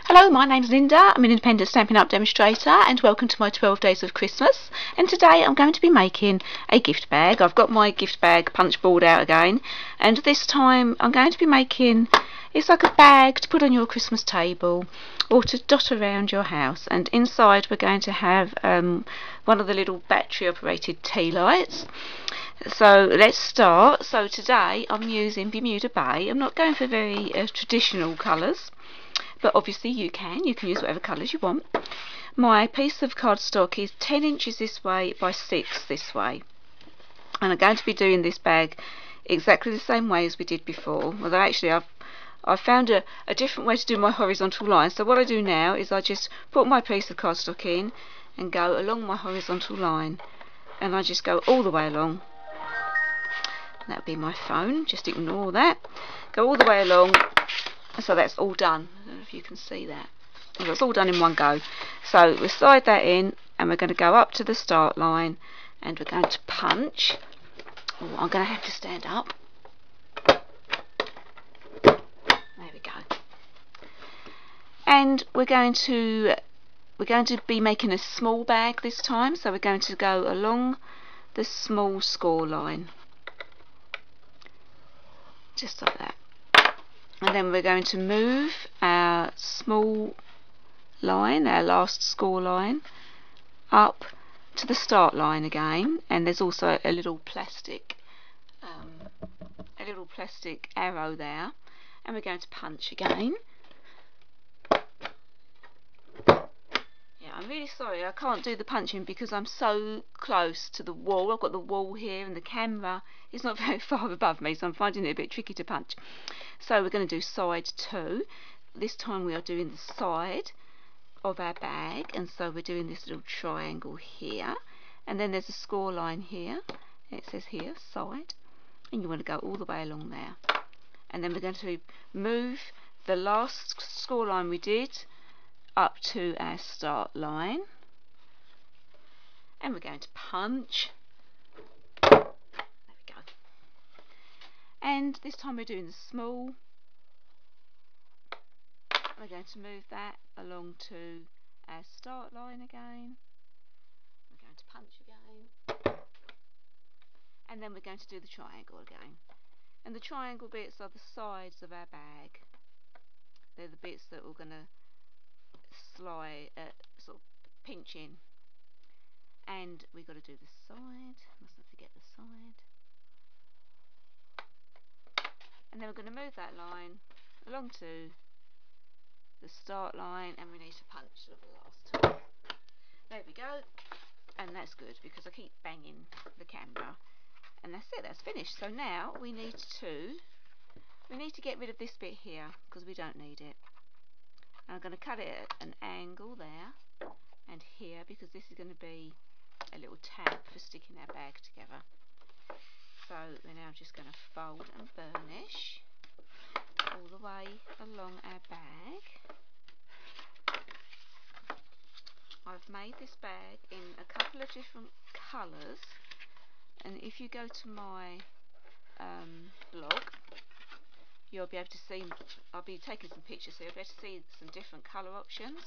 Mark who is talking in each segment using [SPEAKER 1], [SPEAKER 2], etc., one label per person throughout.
[SPEAKER 1] Hello, my name's Linda. I'm an independent Stampin' Up demonstrator and welcome to my 12 days of Christmas. And today I'm going to be making a gift bag. I've got my gift bag punch board out again, and this time I'm going to be making, it's like a bag to put on your Christmas table or to dot around your house. And inside we're going to have one of the little battery operated tea lights. So let's start. So today I'm using Bermuda Bay. I'm not going for very traditional colours, but obviously you can use whatever colours you want. My piece of cardstock is 10 inches this way by 6 this way, and I'm going to be doing this bag exactly the same way as we did before, although actually I've found a different way to do my horizontal line. So what I do now is I just put my piece of cardstock in and go along my horizontal line, and I just go all the way along. That'll be my phone, just ignore that. Go all the way along. So that's all done. I don't know if you can see that. Well, it's all done in one go. So we'll slide that in and we're going to go up to the start line and we're going to punch. Oh, I'm going to have to stand up. There we go. And we're going to be making a small bag this time, so we're going to go along the small score line. Just like that. And then we're going to move our small line, our last score line, up to the start line again. And there's also a little plastic arrow there. And we're going to punch again. Yeah, I'm really sorry I can't do the punching because I'm so close to the wall. I've got the wall here and the camera is not very far above me, so I'm finding it a bit tricky to punch. So we're going to do side 2. This time we are doing the side of our bag, and so we're doing this little triangle here, and then there's a score line here. It says here side, and you want to go all the way along there. And then we're going to move the last score line we did up to our start line, and we're going to punch. And this time we're doing the small. We're going to move that along to our start line again. We're going to punch again. And then we're going to do the triangle again. And the triangle bits are the sides of our bag. They're the bits that we're going to slide, sort of pinch in. And we've got to do the side. Mustn't forget the side. And then we're going to move that line along to the start line, and we need to punch the last time. There we go, and that's good because I keep banging the camera. And that's it, that's finished. So now we need to get rid of this bit here because we don't need it. And I'm going to cut it at an angle there and here because this is going to be a little tab for sticking our bag together. So we're now just going to fold and burnish all the way along our bag. I've made this bag in a couple of different colours, and if you go to my blog, you'll be able to see, I'll be taking some pictures so you'll be able to see some different colour options.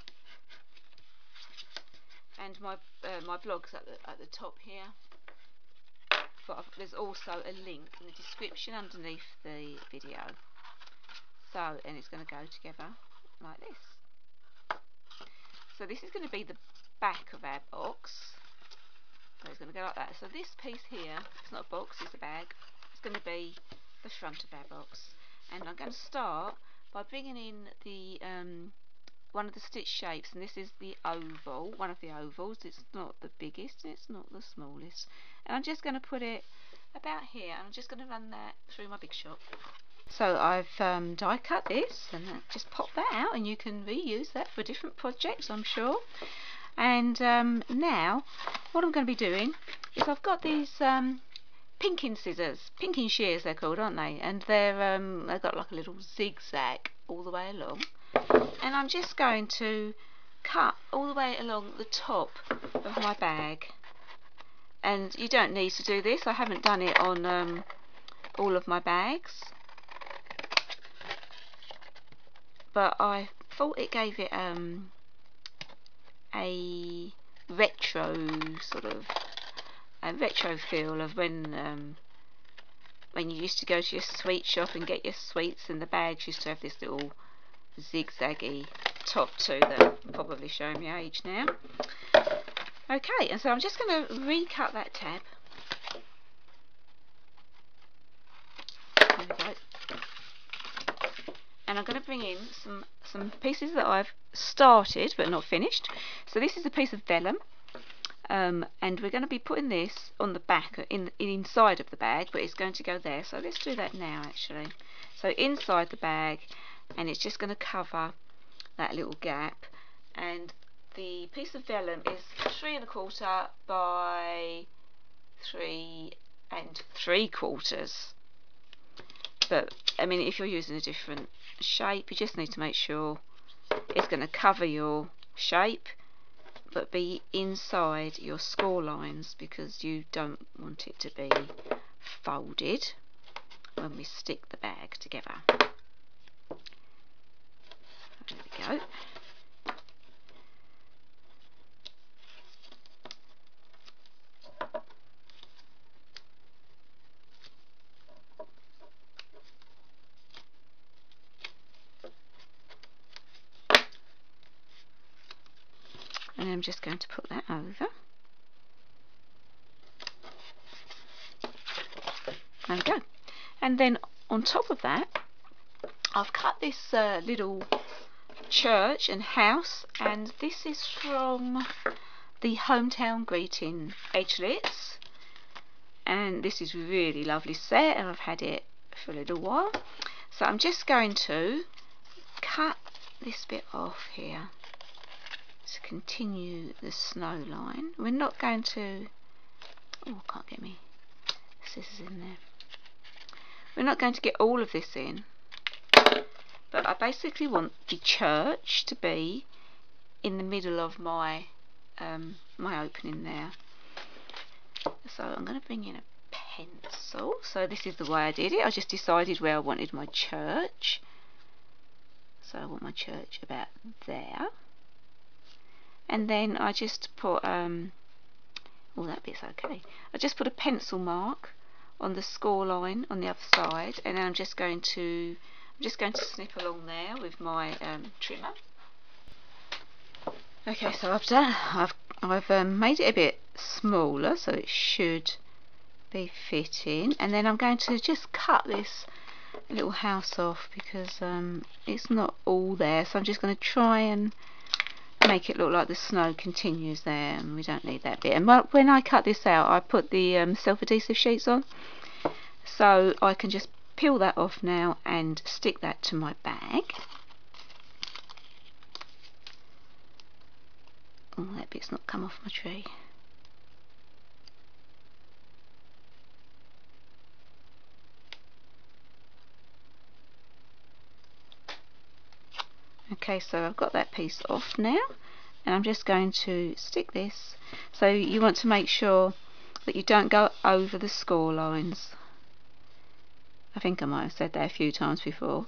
[SPEAKER 1] And my blog's at the top here. But there's also a link in the description underneath the video. So, and it's going to go together like this. So this is going to be the back of our box. So it's going to go like that. So this piece here, it's not a box, it's a bag. It's going to be the front of our box. And I'm going to start by bringing in the one of the stitch shapes, and this is the oval, one of the ovals. It's not the biggest, it's not the smallest. And I'm just going to put it about here, and I'm just going to run that through my Big Shot. So I've die cut this, and just pop that out, and you can reuse that for different projects, I'm sure. And now what I'm going to be doing is I've got these pinking scissors, pinking shears they're called, aren't they? And they've got like a little zigzag all the way along. And I'm just going to cut all the way along the top of my bag. And you don't need to do this. I haven't done it on all of my bags. But I thought it gave it a retro sort of retro feel of when you used to go to your sweet shop and get your sweets, and the bags used to have this little zigzaggy top too. That I'm probably showing my age now. Okay, and so I'm just going to recut that tab. There we go. And I'm going to bring in some pieces that I've started but not finished. So this is a piece of vellum, and we're going to be putting this on the back, inside of the bag, but it's going to go there. So let's do that now actually. So inside the bag, and it's just going to cover that little gap. And the piece of vellum is 3 1/4 by 3 3/4. But I mean, if you're using a different shape, you just need to make sure it's going to cover your shape but be inside your score lines, because you don't want it to be folded when we stick the bag together. There we go. And I'm just going to put that over. There we go. And then on top of that, I've cut this little church and house, and this is from the Hometown Greeting Edgelets, and this is a really lovely set, and I've had it for a little while. So I'm just going to cut this bit off here to continue the snow line. We're not going to, oh, I can't get me scissors in there. We're not going to get all of this in, but I basically want the church to be in the middle of my my opening there. So I'm going to bring in a pencil. So this is the way I did it. I just decided where I wanted my church. So I want my church about there. And then I just put, oh, that bit's okay. I just put a pencil mark on the score line on the other side, and then I'm just going to snip along there with my trimmer. Okay, so I've made it a bit smaller, so it should be fitting. And then I'm going to just cut this little house off because it's not all there. So I'm just going to try and make it look like the snow continues there, and we don't need that bit. And when I cut this out, I put the self-adhesive sheets on, so I can just peel that off now and stick that to my bag. Oh, that bit's not come off my tree. Okay, so I've got that piece off now, and I'm just going to stick this. So you want to make sure that you don't go over the score lines. I think I might have said that a few times before.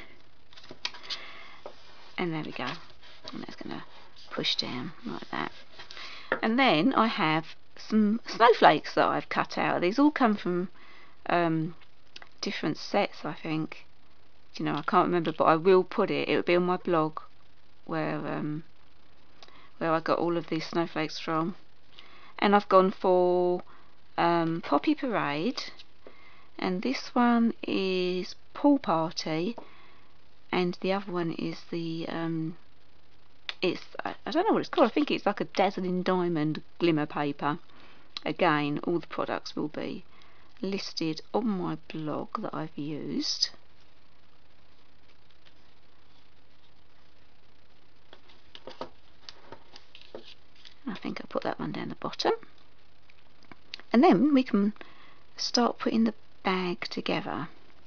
[SPEAKER 1] And there we go. And that's going to push down like that. And then I have some snowflakes that I've cut out. These all come from different sets, I think. You know, I can't remember, but I will put it. It will be on my blog where I got all of these snowflakes from. And I've gone for Poppy Parade, and this one is Pool Party, and the other one is the I don't know what it's called. I think it's like a Dazzling Diamond glimmer paper. Again, all the products will be listed on my blog that I've used. I think I'll put that one down the bottom, and then we can start putting the bag together.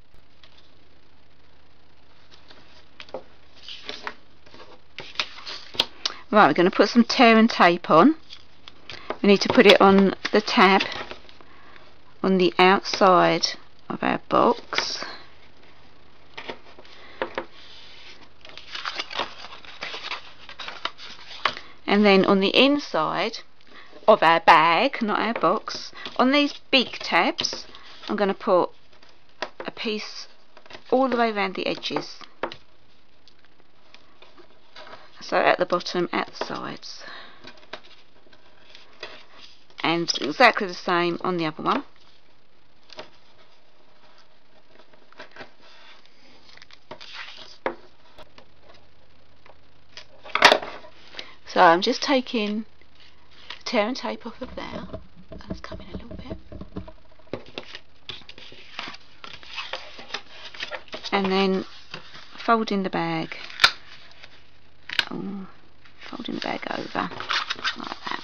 [SPEAKER 1] Right, we're going to put some tear and tape on. We need to put it on the tab on the outside of our box. And then on the inside of our bag, not our box, on these big tabs, I'm going to put a piece all the way around the edges. So at the bottom, at the sides. And exactly the same on the other one. So I'm just taking the tear and tape off of there. Let's come in a little bit. And then folding the bag. Folding the bag over like that.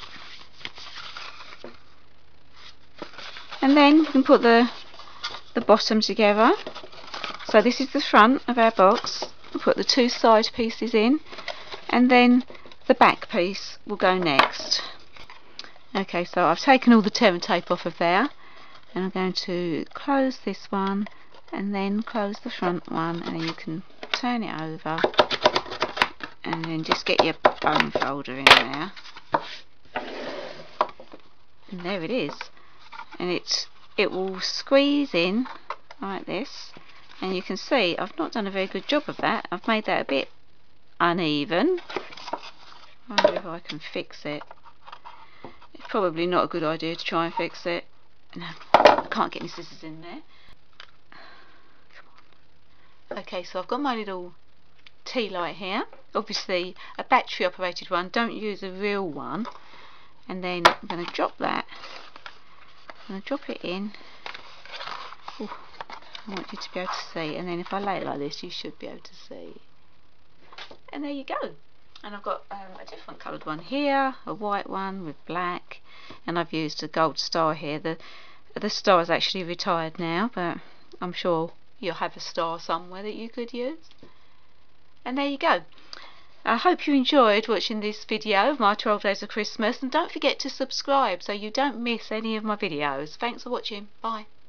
[SPEAKER 1] And then you can put the bottom together. So this is the front of our box. We'll put the two side pieces in, and then the back piece will go next. Okay, so I've taken all the tear and tape off of there, and I'm going to close this one and then close the front one, and then you can turn it over and then just get your bone folder in there, and there it is. And it will squeeze in like this, and you can see I've not done a very good job of that. I've made that a bit uneven. I wonder if I can fix it. It's probably not a good idea to try and fix it. No, I can't get any scissors in there. Come on. Okay, so I've got my little tea light here. Obviously a battery operated one, don't use a real one. And then I'm going to drop that. I'm going to drop it in. Ooh, I want you to be able to see, and then if I lay it like this you should be able to see. And there you go. And I've got a different coloured one here, a white one with black, and I've used a gold star here. The star is actually retired now, but I'm sure you'll have a star somewhere that you could use. And there you go. I hope you enjoyed watching this video of my 12 days of Christmas, and don't forget to subscribe so you don't miss any of my videos. Thanks for watching. Bye.